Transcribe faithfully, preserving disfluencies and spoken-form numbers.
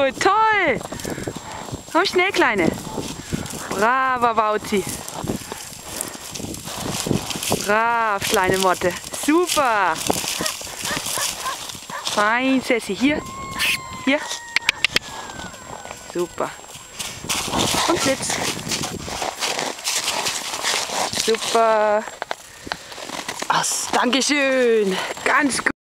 gut, toll. Komm schnell, Kleine. Brava, Bauzi. Brav, kleine Motte. Super. Fein, Sessi. Hier. Hier. Super. Und Sitz. Super. Ach, Dankeschön. Ganz gut.